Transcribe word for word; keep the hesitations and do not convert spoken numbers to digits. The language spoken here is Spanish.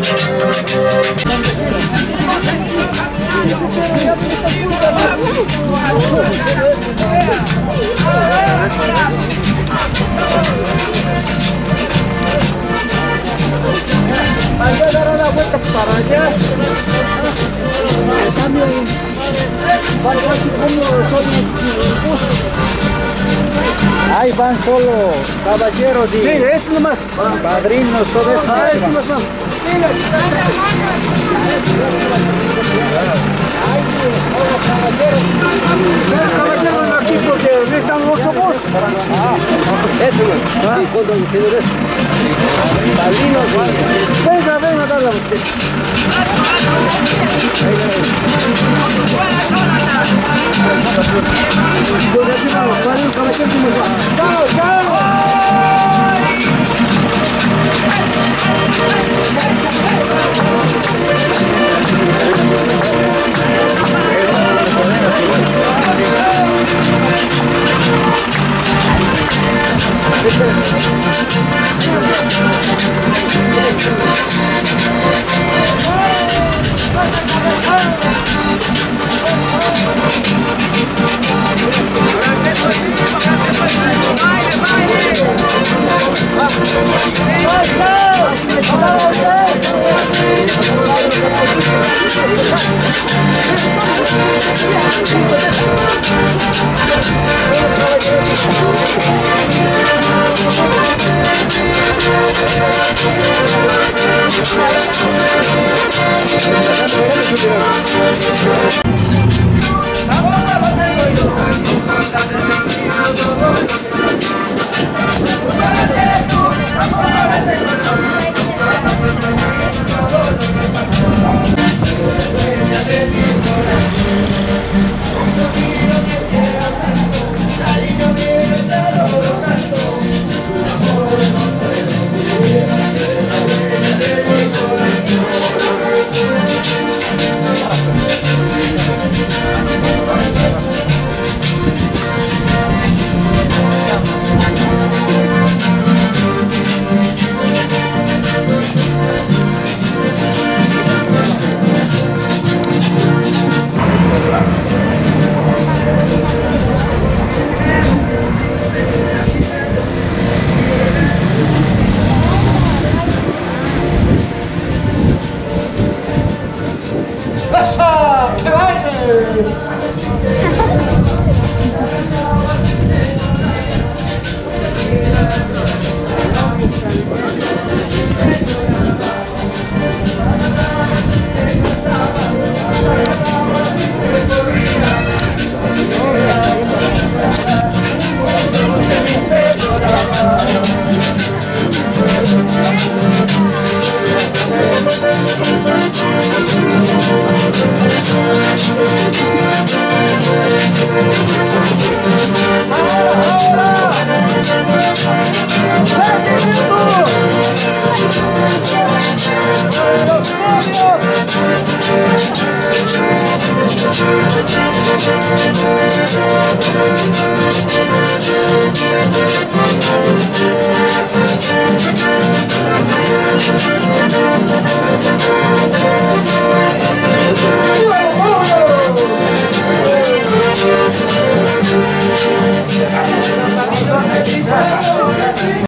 Hay que dar una vuelta para allá. También, ahí van solo caballeros y... Sí, eso nomás. Padrinos, todo eso. Ah, eso nomás van. Caballeros aquí porque están ocho bus. Ah, eso no. ¿Y cuándo es? Padrinos. Venga, venga, dale a usted. ¡Chao, chao!